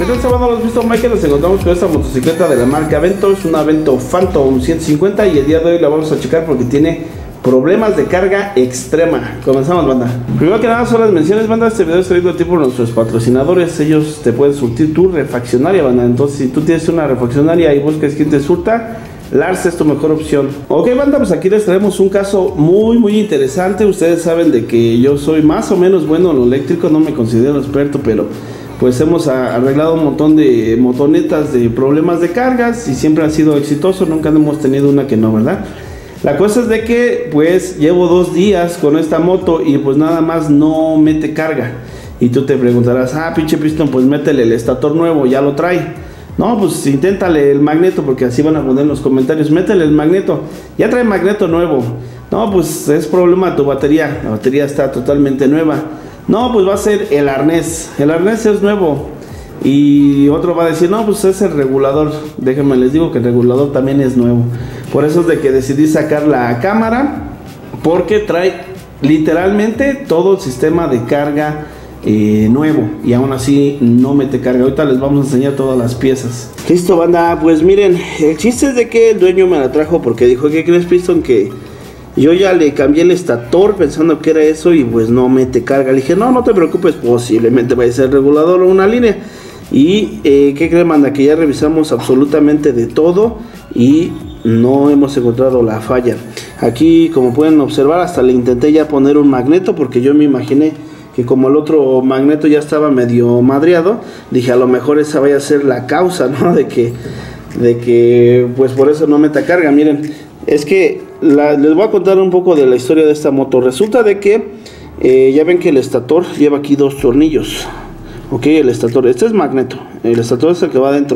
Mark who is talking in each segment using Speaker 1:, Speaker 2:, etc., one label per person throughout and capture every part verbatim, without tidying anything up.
Speaker 1: Entonces, bueno, los visto, Michael, nos encontramos con esta motocicleta de la marca Avento. Es una Avento Phantom ciento cincuenta y el día de hoy la vamos a checar porque tiene problemas de carga extrema. Comenzamos, banda. Primero que nada son las menciones, banda. Este video es traído a ti por nuestros patrocinadores. Ellos te pueden surtir tu refaccionaria, banda. Entonces, si tú tienes una refaccionaria y buscas quién te surta, Lars es tu mejor opción. Ok, banda, pues aquí les traemos un caso muy muy interesante. Ustedes saben de que yo soy más o menos bueno en lo eléctrico, no me considero experto, pero pues hemos arreglado un montón de motonetas de problemas de cargas y siempre ha sido exitoso, nunca hemos tenido una que no, ¿verdad? La cosa es de que pues llevo dos días con esta moto y pues nada más no mete carga. Y tú te preguntarás, ah, pinche pistón, pues métele el estator nuevo, ya lo trae. No, pues inténtale el magneto, porque así van a poner en los comentarios, métele el magneto, ya trae magneto nuevo. No, pues es problema de tu batería, la batería está totalmente nueva. No, pues va a ser el arnés, el arnés es nuevo. Y otro va a decir, no, pues es el regulador. Déjenme les digo que el regulador también es nuevo. Por eso es de que decidí sacar la cámara, porque trae literalmente todo el sistema de carga eh, nuevo. Y aún así no mete carga. Ahorita les vamos a enseñar todas las piezas. Listo, banda, pues miren, el chiste es de que el dueño me la trajo porque dijo, ¿qué crees, Piston? Que yo ya le cambié el estator pensando que era eso y pues no mete carga. Le dije, no, no te preocupes, posiblemente vaya a ser regulador o una línea. Y eh, ¿qué creen, manda? Que ya revisamos absolutamente de todo y no hemos encontrado la falla. Aquí, como pueden observar, hasta le intenté ya poner un magneto porque yo me imaginé que como el otro magneto ya estaba medio madreado, dije a lo mejor esa vaya a ser la causa, ¿no? De que, de que pues por eso no meta carga. Miren, es que La, les voy a contar un poco de la historia de esta moto. Resulta de que eh, ya ven que el estator lleva aquí dos tornillos. Ok, el estator, este es magneto, el estator es el que va adentro.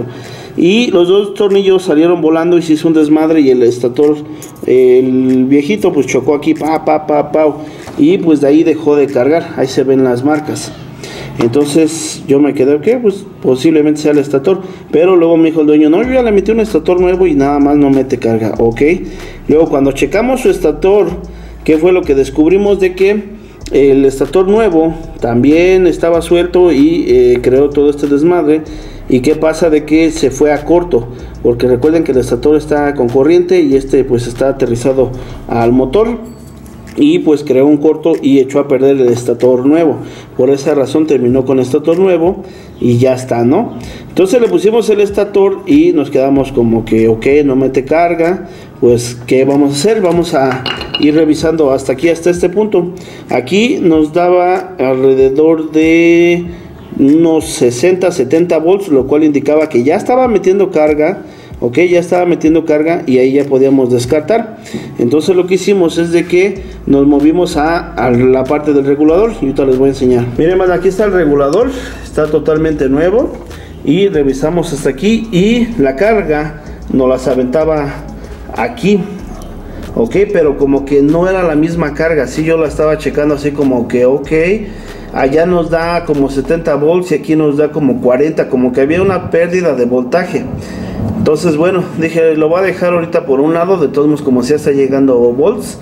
Speaker 1: Y los dos tornillos salieron volando y se hizo un desmadre. Y el estator, eh, el viejito, pues chocó aquí, pa, pa, pa, pa. Y pues de ahí dejó de cargar. Ahí se ven las marcas. Entonces yo me quedé, que pues posiblemente sea el estator. Pero luego me dijo el dueño, no, yo ya le metí un estator nuevo y nada más no mete carga. Ok, luego cuando checamos su estator, ¿qué fue lo que descubrimos? De que el estator nuevo también estaba suelto y eh, creó todo este desmadre. ¿Y qué pasa? De que se fue a corto, porque recuerden que el estator está con corriente y este pues está aterrizado al motor. Y pues creó un corto y echó a perder el estator nuevo. Por esa razón terminó con estator nuevo y ya está, ¿no? Entonces le pusimos el estator y nos quedamos como que, ok, no mete carga. Pues, ¿qué vamos a hacer? Vamos a ir revisando hasta aquí, hasta este punto. Aquí nos daba alrededor de unos sesenta, setenta volts, lo cual indicaba que ya estaba metiendo carga. Ok, ya estaba metiendo carga y ahí ya podíamos descartar. Entonces lo que hicimos es de que nos movimos a, a la parte del regulador y ahorita les voy a enseñar. Miren, más aquí está el regulador, está totalmente nuevo. Y revisamos hasta aquí y la carga nos las aventaba aquí. Ok, pero como que no era la misma carga. Así yo la estaba checando así como que ok, allá nos da como setenta volts y aquí nos da como cuarenta, como que había una pérdida de voltaje. Entonces bueno, dije, lo voy a dejar ahorita por un lado, de todos modos como ya está llegando volts.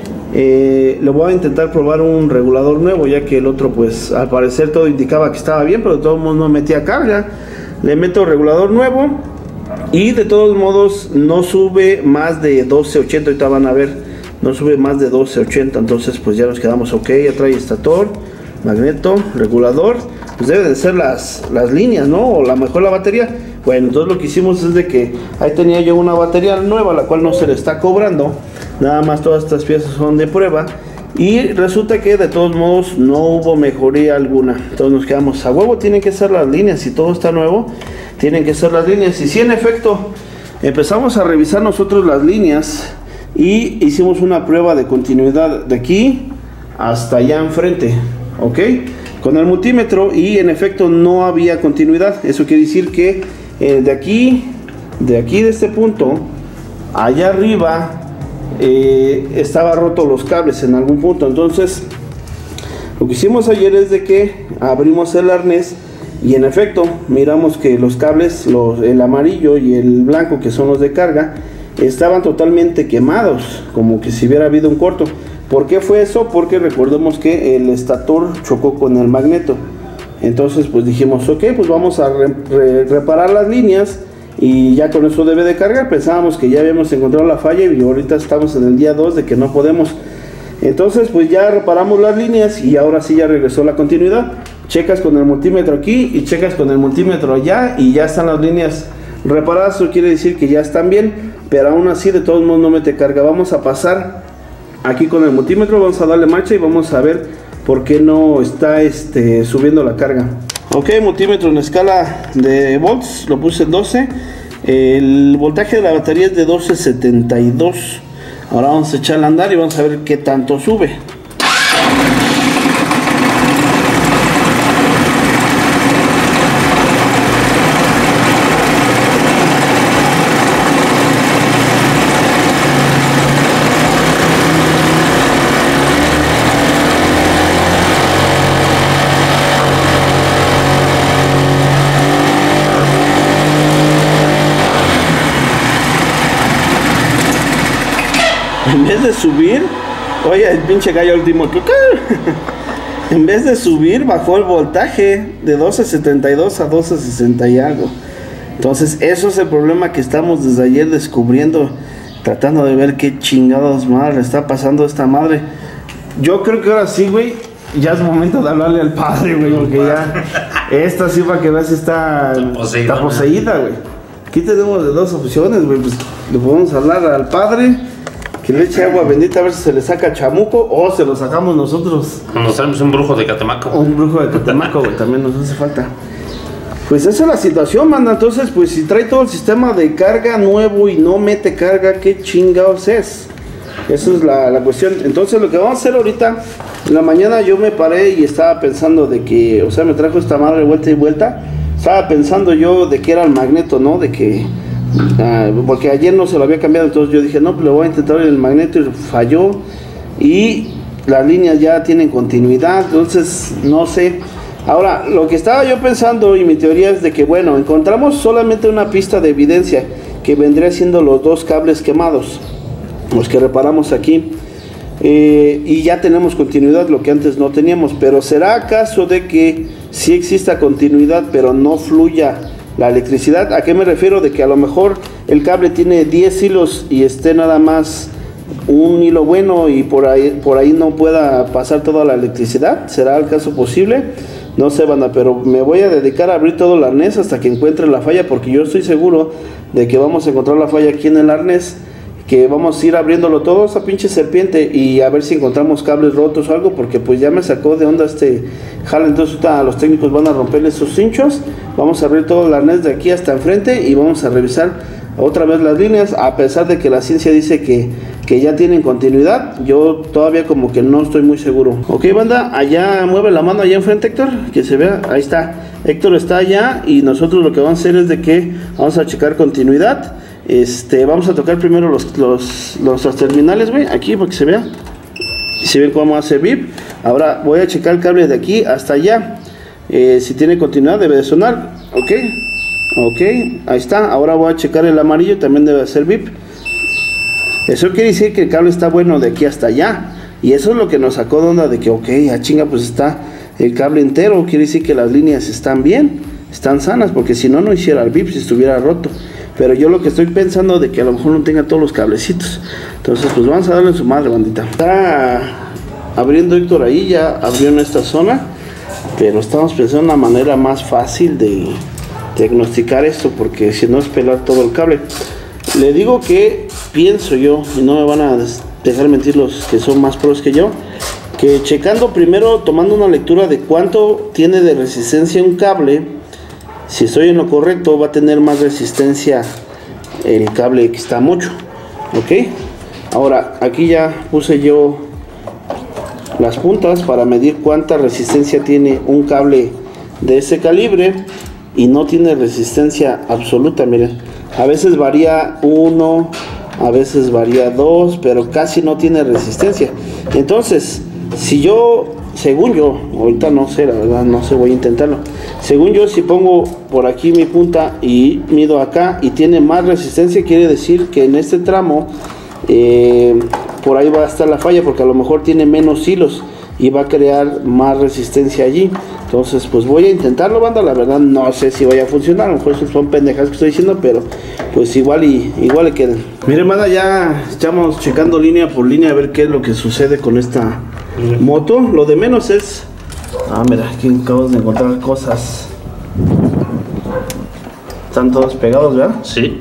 Speaker 1: Eh, le voy a intentar probar un regulador nuevo, ya que el otro pues al parecer todo indicaba que estaba bien, pero de todos modos no metía carga. Le meto regulador nuevo y de todos modos no sube más de doce ochenta, ahorita van a ver, no sube más de doce ochenta. Entonces pues ya nos quedamos ok, ya trae estator, magneto, regulador, pues deben de ser las, las líneas, ¿no? O la mejor la batería. Bueno, entonces lo que hicimos es de que ahí tenía yo una batería nueva, la cual no se le está cobrando, nada más todas estas piezas son de prueba. Y resulta que de todos modos no hubo mejoría alguna. Entonces nos quedamos a huevo, tienen que ser las líneas, si todo está nuevo, tienen que ser las líneas. Y sí, en efecto, empezamos a revisar nosotros las líneas y hicimos una prueba de continuidad de aquí hasta allá enfrente, ok, con el multímetro, y en efecto no había continuidad. Eso quiere decir que eh, de aquí, de aquí de este punto, allá arriba eh, estaba roto los cables en algún punto. Entonces lo que hicimos ayer es de que abrimos el arnés y en efecto miramos que los cables, los, el amarillo y el blanco, que son los de carga, estaban totalmente quemados, como que si hubiera habido un corto. ¿Por qué fue eso? Porque recordemos que el estator chocó con el magneto. Entonces pues dijimos, ok, pues vamos a re, re, reparar las líneas y ya con eso debe de cargar. Pensábamos que ya habíamos encontrado la falla y ahorita estamos en el día dos de que no podemos. Entonces pues ya reparamos las líneas y ahora sí ya regresó la continuidad. Checas con el multímetro aquí y checas con el multímetro allá y ya están las líneas reparadas. Eso quiere decir que ya están bien, pero aún así de todos modos no mete carga. Vamos a pasar aquí con el multímetro, vamos a darle marcha y vamos a ver por qué no está este, subiendo la carga. Ok, multímetro en escala de volts, lo puse en doce. El voltaje de la batería es de doce setenta y dos. Ahora vamos a echarle a andar y vamos a ver qué tanto sube. En vez de subir, oye, el pinche gallo último, en vez de subir, bajó el voltaje de doce setenta y dos a doce sesenta y algo. Entonces, eso es el problema que estamos desde ayer descubriendo, tratando de ver qué chingados madre le está pasando a esta madre. Yo creo que ahora sí, güey, ya es momento de hablarle al padre, güey, porque ya esta sí para que veas está,
Speaker 2: poseída,
Speaker 1: está poseída, güey. Aquí tenemos de dos opciones, güey, pues le podemos hablar al padre, que le eche agua bendita a ver si se le saca chamuco o se lo sacamos nosotros.
Speaker 2: Nos traemos un brujo de Catemaco.
Speaker 1: Un brujo de Catemaco, güey, también nos hace falta. Pues esa es la situación, manda. Entonces, pues si trae todo el sistema de carga nuevo y no mete carga, ¿qué chingados es? Esa es la, la cuestión. Entonces, lo que vamos a hacer ahorita, en la mañana yo me paré y estaba pensando de que, o sea, me trajo esta madre vuelta y vuelta. Estaba pensando yo de que era el magneto, ¿no? De que... Uh, porque ayer no se lo había cambiado, entonces yo dije no, pues le voy a intentar el magneto y falló y las líneas ya tienen continuidad, entonces no sé. Ahora, lo que estaba yo pensando y mi teoría es de que bueno, encontramos solamente una pista de evidencia que vendría siendo los dos cables quemados, los que reparamos aquí, eh, y ya tenemos continuidad, lo que antes no teníamos. Pero ¿será acaso de que sí exista continuidad pero no fluya la electricidad? ¿A qué me refiero? De que a lo mejor el cable tiene diez hilos y esté nada más un hilo bueno y por ahí, por ahí no pueda pasar toda la electricidad. ¿Será el caso posible? No sé, banda, pero me voy a dedicar a abrir todo el arnés hasta que encuentre la falla, porque yo estoy seguro de que vamos a encontrar la falla aquí en el arnés, que vamos a ir abriéndolo todo, esa pinche serpiente, y a ver si encontramos cables rotos o algo, porque pues ya me sacó de onda este jale. Entonces ahorita los técnicos van a romperle esos cinchos, vamos a abrir todo el arnés de aquí hasta enfrente y vamos a revisar otra vez las líneas, a pesar de que la ciencia dice que, que ya tienen continuidad. Yo todavía como que no estoy muy seguro. Ok, banda, allá mueve la mano allá enfrente, Héctor, que se vea, ahí está, Héctor está allá, y nosotros lo que vamos a hacer es de que vamos a checar continuidad. Este, vamos a tocar primero los, los, los, los terminales, güey, aquí para que se vea. Si ven cómo hace bip. Ahora voy a checar el cable de aquí hasta allá. Eh, si tiene continuidad debe de sonar. Ok, ok, ahí está. Ahora voy a checar el amarillo, también debe hacer bip. Eso quiere decir que el cable está bueno de aquí hasta allá. Y eso es lo que nos sacó de onda de que, ok, a chinga, pues está el cable entero. Quiere decir que las líneas están bien, están sanas, porque si no, no hiciera el bip si estuviera roto. Pero yo lo que estoy pensando de que a lo mejor no tenga todos los cablecitos. Entonces pues vamos a darle su madre, bandita. Está abriendo Héctor ahí, ya abrió en esta zona, pero estamos pensando en una manera más fácil de diagnosticar esto, porque si no es pelar todo el cable. Le digo que pienso yo, y no me van a dejar mentir los que son más pros que yo, que checando primero, tomando una lectura de cuánto tiene de resistencia un cable, si estoy en lo correcto, va a tener más resistencia el cable que está mucho. Ok, ahora aquí ya puse yo las puntas para medir cuánta resistencia tiene un cable de ese calibre, y no tiene resistencia absoluta. Miren, a veces varía uno, a veces varía dos, pero casi no tiene resistencia. Entonces, si yo, según yo, ahorita no sé, la verdad no sé, voy a intentarlo. Según yo, si pongo por aquí mi punta y mido acá y tiene más resistencia, quiere decir que en este tramo eh, por ahí va a estar la falla, porque a lo mejor tiene menos hilos. y va a crear más resistencia allí. Entonces pues voy a intentarlo, banda. La verdad no sé si vaya a funcionar, a lo mejor son pendejas que estoy diciendo, pero pues igual y igual le queden. Miren, banda, ya estamos checando línea por línea a ver qué es lo que sucede con esta moto. Lo de menos es... Ah, mira, aquí acabamos de encontrar cosas. Están todos pegados, ¿verdad?
Speaker 2: Sí.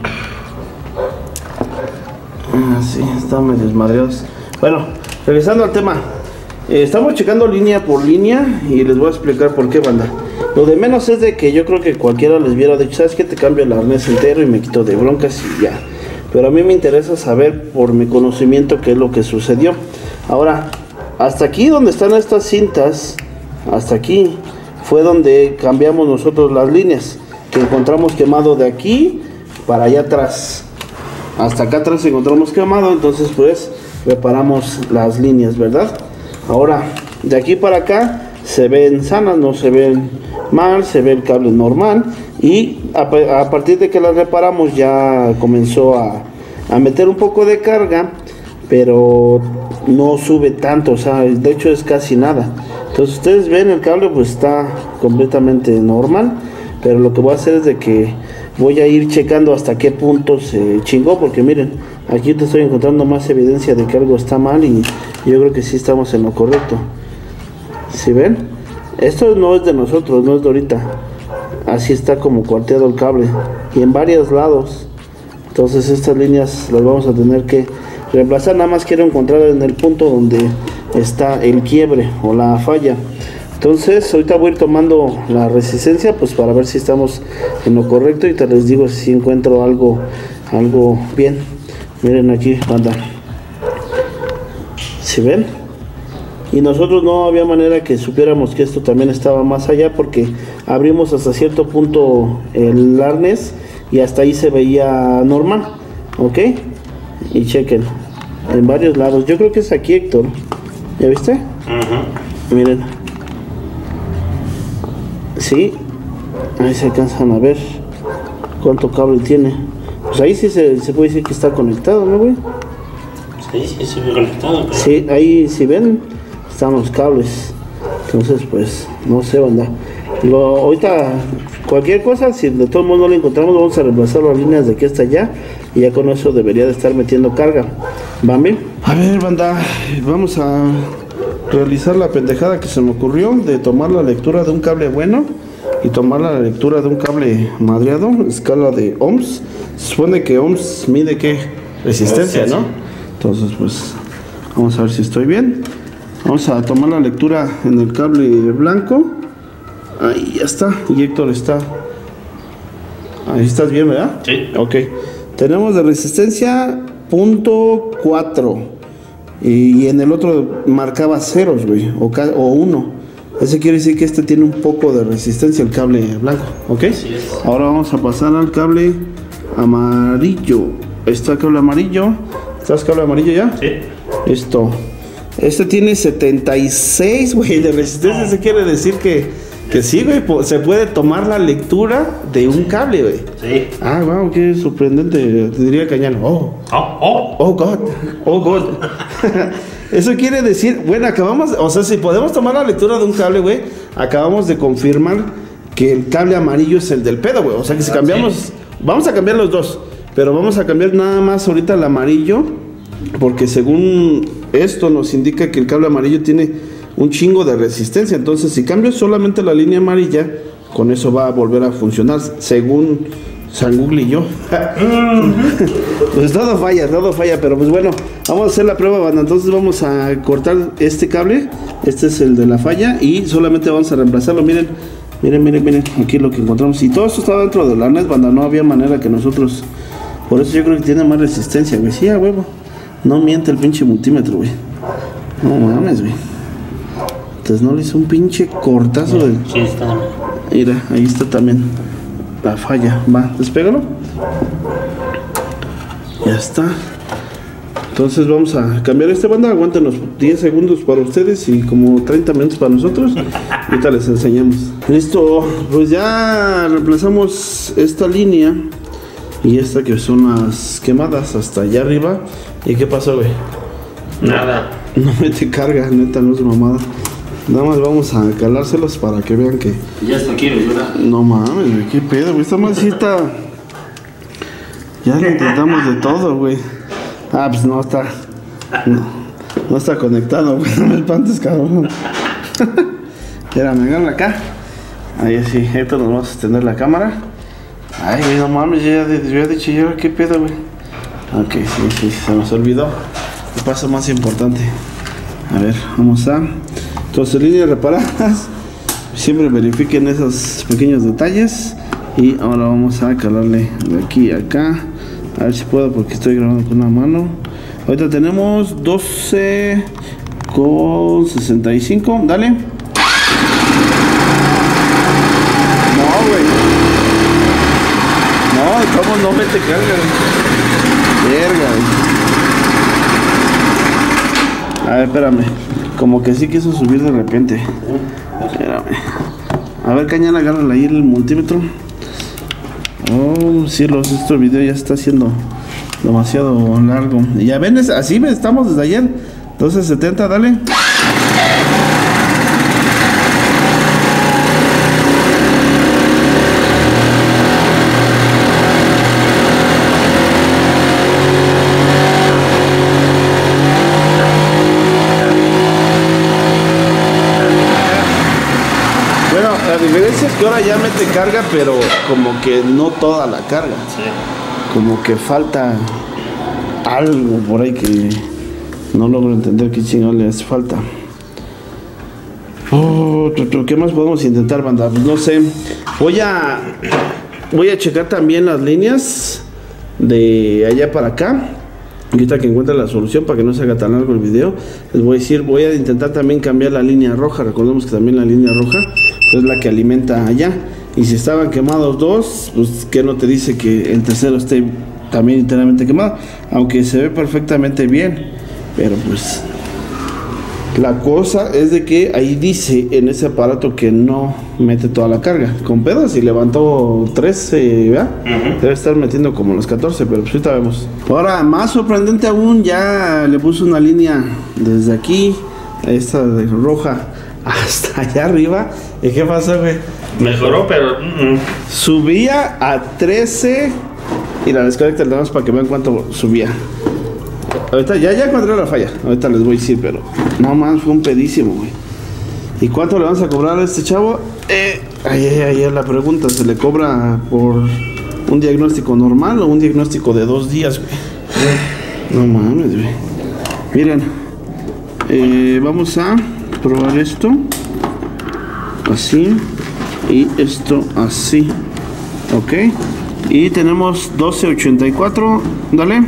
Speaker 1: Ah, sí, están medio desmadreados. Bueno, regresando al tema. Eh, estamos checando línea por línea y les voy a explicar por qué, banda. Lo de menos es de que yo creo que cualquiera les hubiera dicho, ¿sabes qué? Te cambio el arnés entero y me quito de broncas y ya. Pero a mí me interesa saber por mi conocimiento qué es lo que sucedió. Ahora, hasta aquí donde están estas cintas, hasta aquí fue donde cambiamos nosotros las líneas, que encontramos quemado de aquí para allá atrás. Hasta acá atrás encontramos quemado, entonces pues reparamos las líneas, ¿verdad? Ahora, de aquí para acá se ven sanas, no se ven mal, se ve el cable normal. Y a, a partir de que las reparamos ya comenzó a, a meter un poco de carga, pero no sube tanto, o sea, de hecho es casi nada. Entonces ustedes ven el cable pues está completamente normal, pero lo que voy a hacer es de que voy a ir checando hasta qué punto se chingó, porque miren, aquí te estoy encontrando más evidencia de que algo está mal y yo creo que sí estamos en lo correcto. ¿Sí ven? Esto no es de nosotros, no es de ahorita. Así está como cuarteado el cable y en varios lados. Entonces estas líneas las vamos a tener que reemplazar. Nada más quiero encontrar en el punto donde está el quiebre o la falla. Entonces ahorita voy a ir tomando la resistencia pues para ver si estamos en lo correcto y te les digo si encuentro algo algo bien. Miren aquí, banda, ¿sí ven? Y nosotros no había manera que supiéramos que esto también estaba más allá, porque abrimos hasta cierto punto el arnés y hasta ahí se veía normal, ¿ok? Y chequen, en varios lados, yo creo que es aquí, Héctor, ¿ya viste? Uh-huh. Miren, sí, ahí se alcanzan a ver cuánto cable tiene. Pues ahí sí se, se puede decir que está conectado, ¿no, güey?
Speaker 2: Sí, sí, se ve conectado. Pero...
Speaker 1: Sí, ahí si ven, están los cables. Entonces, pues, no sé, banda. Lo, ahorita, cualquier cosa, si de todo modo no lo encontramos, vamos a reemplazar las líneas de aquí hasta allá. Y ya con eso debería de estar metiendo carga. ¿Van bien? A ver, banda, vamos a realizar la pendejada que se me ocurrió de tomar la lectura de un cable bueno y tomar la lectura de un cable madreado, escala de ohms. Se supone que ohms mide qué, resistencia, ¿no? Entonces pues vamos a ver si estoy bien. Vamos a tomar la lectura en el cable blanco. Ahí ya está, y Héctor está. Ahí estás bien, ¿verdad?
Speaker 2: Sí.
Speaker 1: Ok. Tenemos de resistencia punto cuatro y, y en el otro marcaba ceros, güey, o, o uno. Eso quiere decir que este tiene un poco de resistencia, el cable blanco, ¿ok?
Speaker 2: Sí es.
Speaker 1: Ahora vamos a pasar al cable amarillo. Está el cable amarillo. ¿Estás cable amarillo ya?
Speaker 2: Sí.
Speaker 1: Esto. Este tiene setenta y seis, güey, de resistencia. Eso quiere decir que, que sí, güey, se puede tomar la lectura de un cable, güey.
Speaker 2: Sí.
Speaker 1: Ah, wow, qué sorprendente. Te diría Cañano. Oh.
Speaker 2: Oh, oh.
Speaker 1: Oh, God. Oh, God. Eso quiere decir, bueno, acabamos, o sea, si podemos tomar la lectura de un cable, güey, acabamos de confirmar que el cable amarillo es el del pedo, güey. O sea, que si cambiamos, sí. Vamos a cambiar los dos, pero vamos a cambiar nada más ahorita el amarillo, porque según esto nos indica que el cable amarillo tiene un chingo de resistencia. Entonces, si cambio solamente la línea amarilla, con eso va a volver a funcionar, según San Google y yo. Pues todo falla, todo falla, pero pues bueno, vamos a hacer la prueba, banda. Entonces vamos a cortar este cable, este es el de la falla, y solamente vamos a reemplazarlo. Miren, miren, miren, miren, aquí lo que encontramos. Y todo esto estaba dentro del arnés, banda, no había manera que nosotros... Por eso yo creo que tiene más resistencia, güey. Sí, a huevo. No miente el pinche multímetro, güey. No mames, güey. Entonces no le hizo un pinche cortazo de...
Speaker 2: Sí, está también.
Speaker 1: Mira, ahí está también la falla. Va, despégalo. Ya está. Entonces vamos a cambiar este, banda. Aguántenos diez segundos para ustedes y como treinta minutos para nosotros. Ahorita les enseñamos. Listo, pues ya reemplazamos esta línea y esta que son las quemadas hasta allá arriba. ¿Y qué pasó, güey?
Speaker 2: Nada.
Speaker 1: No mete carga, neta, no es mamada. Nada más vamos a calárselos para que vean que...
Speaker 2: Ya está aquí, ¿verdad?
Speaker 1: No mames, güey, qué pedo, güey. Esta masita... Ya le intentamos de todo, güey. Ah, pues no está... No, no está conectado, güey. No me espantes, cabrón. Espérame, agarra acá. Ahí sí, esto nos vamos a extender la cámara. Ay, güey, no mames, ya había dicho yo, qué pedo, güey. Ok, sí, sí, se nos olvidó. El paso más importante. A ver, vamos a... Entonces, líneas reparadas. Siempre verifiquen esos pequeños detalles. Y ahora vamos a calarle de aquí a acá. A ver si puedo porque estoy grabando con una mano. Ahorita tenemos doce con sesenta y cinco. Dale. No, güey. No, ¿cómo no me te carga? Verga, güey. A ver, espérame. Como que sí quiso subir de repente. Espérame. A ver, cañala, agárrala ahí el multímetro. Oh, cielos, este video ya está haciendo demasiado largo. Ya ven, así estamos desde ayer. doce setenta, dale. La diferencia es que ahora ya mete carga, pero como que no toda la carga.
Speaker 2: Sí.
Speaker 1: Como que falta algo por ahí que no logro entender qué chingón le hace falta. Oh, ¿qué más podemos intentar, banda? Pues no sé. Voy a voy a checar también las líneas de allá para acá. Ahorita que encuentre la solución para que no se haga tan largo el video, les voy a decir, voy a intentar también cambiar la línea roja. Recordemos que también la línea roja es la que alimenta allá. Y si estaban quemados dos, pues que no te dice que el tercero esté también internamente quemado, aunque se ve perfectamente bien. Pero pues la cosa es de que ahí dice en ese aparato que no mete toda la carga. Con pedos y levantó trece, ¿verdad? Uh-huh. Debe estar metiendo como los catorce, pero pues ahorita vemos. Ahora, más sorprendente aún, ya le puse una línea desde aquí, esta de roja, hasta allá arriba. ¿Y qué pasó, güey?
Speaker 2: Mejoró, pero... Uh-uh.
Speaker 1: Subía a trece y la desconecta el demás para que vean cuánto subía. Ahorita ya, ya encontré la falla. Ahorita les voy a decir, pero no más, fue un pedísimo, güey. ¿Y cuánto le vamos a cobrar a este chavo? Eh, ahí, ahí, ahí es la pregunta. ¿Se le cobra por un diagnóstico normal o un diagnóstico de dos días, güey? No mames, güey. Miren, eh, vamos a probar esto así y esto así. Ok. Y tenemos doce ochenta y cuatro. Dale.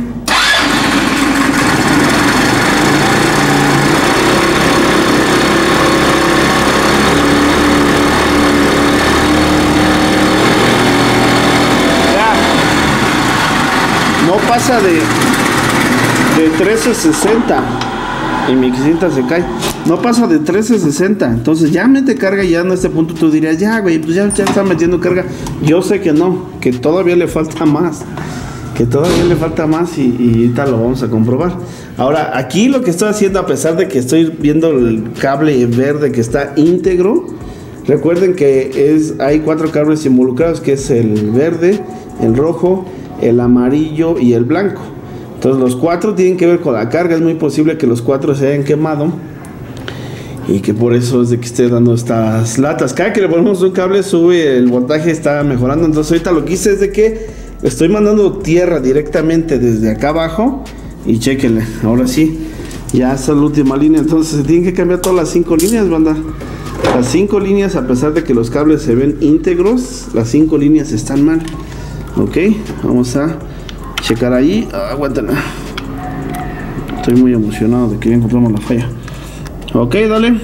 Speaker 1: No pasa de, de trece sesenta y mi cinta se cae. No pasa de trece sesenta. Entonces ya mete carga y ya en este punto tú dirías, ya güey, pues ya, ya está metiendo carga. Yo sé que no, que todavía le falta más. Que todavía le falta más y, y ahorita lo vamos a comprobar. Ahora, aquí lo que estoy haciendo, a pesar de que estoy viendo el cable verde que está íntegro, recuerden que es, hay cuatro cables involucrados, que es el verde, el rojo, el amarillo y el blanco. Entonces los cuatro tienen que ver con la carga. Es muy posible que los cuatro se hayan quemado y que por eso es de que esté dando estas latas. Cada que le ponemos un cable sube el voltaje, está mejorando. Entonces ahorita lo que hice es de que estoy mandando tierra directamente desde acá abajo. Y chequenle, ahora sí, ya está la última línea. Entonces se tienen que cambiar todas las cinco líneas, banda. Las cinco líneas, a pesar de que los cables se ven íntegros, las cinco líneas están mal. Ok, vamos a checar ahí. Ah, aguántala. Estoy muy emocionado de que ya encontramos la falla. Ok, dale.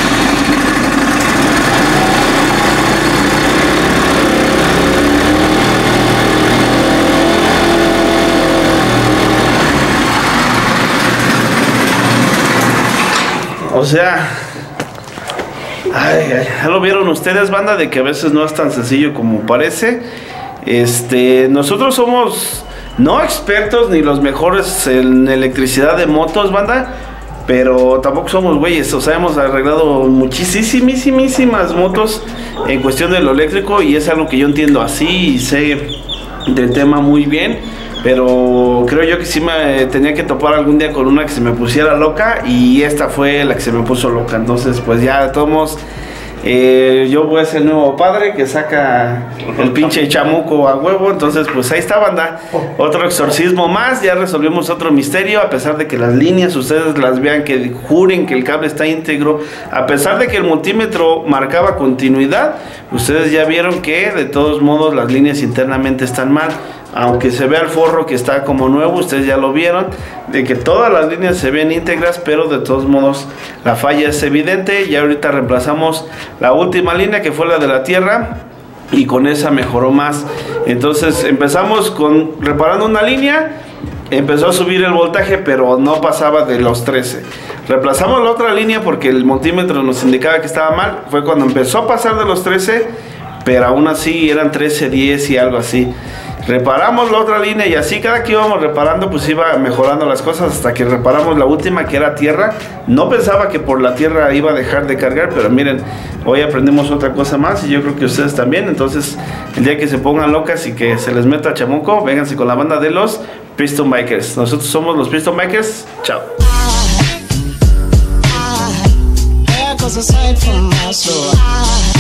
Speaker 1: O sea, ay, ay, ya lo vieron ustedes, banda, de que a veces no es tan sencillo como parece. Este, nosotros somos no expertos ni los mejores en electricidad de motos, banda, pero tampoco somos güeyes, o sea, hemos arreglado muchísimas motos en cuestión de lo eléctrico y es algo que yo entiendo así y sé del tema muy bien, pero creo yo que sí me tenía que topar algún día con una que se me pusiera loca y esta fue la que se me puso loca, entonces pues ya de todos modos, Eh, yo voy a ser el nuevo padre que saca el pinche chamuco a huevo. Entonces pues ahí está, banda, otro exorcismo más. Ya resolvimos otro misterio. A pesar de que las líneas ustedes las vean, que juren que el cable está íntegro, a pesar de que el multímetro marcaba continuidad, ustedes ya vieron que de todos modos las líneas internamente están mal. Aunque se vea el forro que está como nuevo, ustedes ya lo vieron, de que todas las líneas se ven íntegras, pero de todos modos la falla es evidente. Y ahorita reemplazamos la última línea, que fue la de la tierra, y con esa mejoró más. Entonces empezamos con reparando una línea, empezó a subir el voltaje, pero no pasaba de los trece. Reemplazamos la otra línea porque el multímetro nos indicaba que estaba mal. Fue cuando empezó a pasar de los trece, pero aún así eran trece, diez y algo así. Reparamos la otra línea y así cada que íbamos reparando pues iba mejorando las cosas hasta que reparamos la última, que era tierra. No pensaba que por la tierra iba a dejar de cargar, pero miren, hoy aprendimos otra cosa más y yo creo que ustedes también. Entonces el día que se pongan locas y que se les meta chamuco, vénganse con la banda de los Piston Bikers. Nosotros somos los Piston Bikers. Chao.
Speaker 3: I, I,